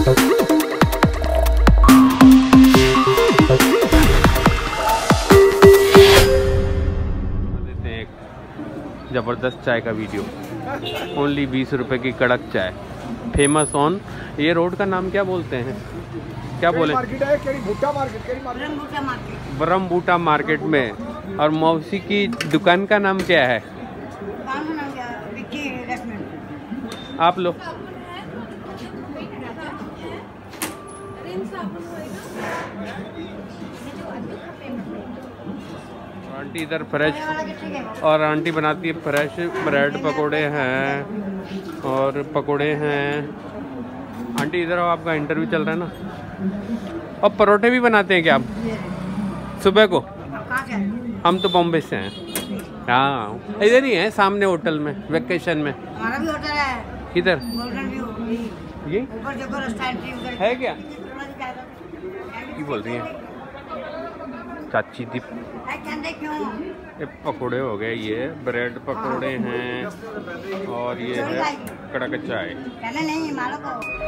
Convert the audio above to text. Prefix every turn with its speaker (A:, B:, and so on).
A: ज़बरदस्त चाय का वीडियो। ओनली 20 रुपए की कड़क चाय, फेमस ऑन। ये रोड का नाम क्या बोलते हैं, क्या बोले? ब्रह्मबूटा मार्केट में। और मौसी की दुकान का नाम क्या है? आप लो। आंटी इधर फ्रेश, और आंटी बनाती है फ्रेश ब्रेड पकोड़े हैं और पकोड़े हैं। आंटी इधर आओ, आपका इंटरव्यू चल रहा है ना। और परोठे भी बनाते हैं क्या आप सुबह को? हम तो बॉम्बे से हैं। हाँ, इधर ही है सामने होटल में, वेकेशन में।
B: हमारा भी होटल है
A: किधर? ये है क्या? क्या बोल रही है चाची दीप? ये पकोड़े हो गए, ये ब्रेड पकोड़े हैं और ये है कड़क चाय।